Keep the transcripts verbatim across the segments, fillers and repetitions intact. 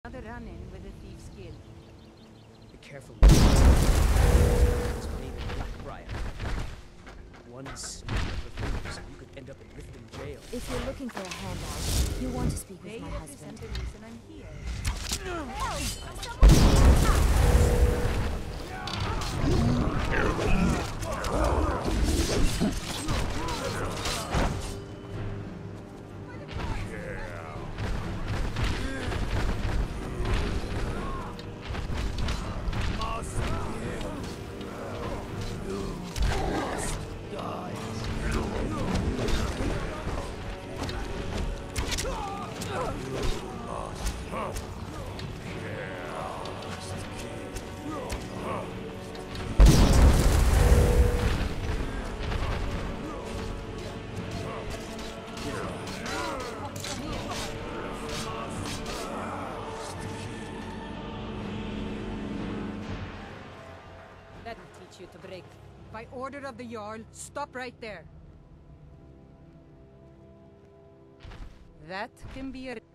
Another run-in with a thief's guild. Be careful. It's named Blackbriar. One slip of the fingers, you could end up in Riften jail. If you're looking for a handout, you want to speak with They my represent husband. the reason I'm here. That'll teach you to break. By order of the Jarl, stop right there. That can be a...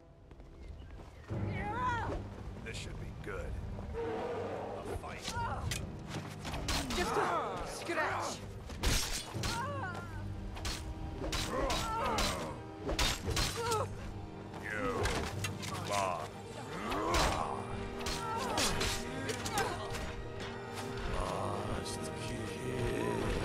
This should be good. A fight. Just a scratch. You. Claw. Lost kid.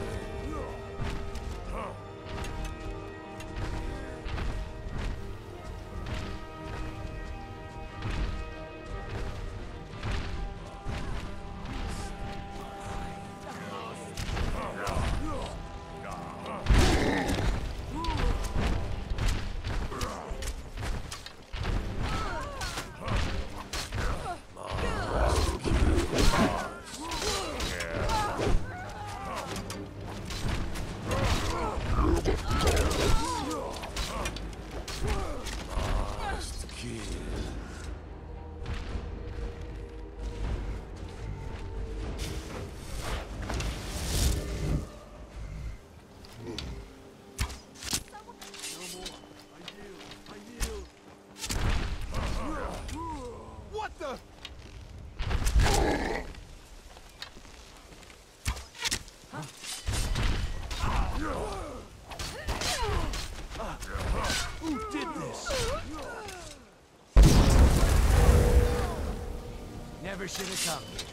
What the? Who did this? Never should have come here.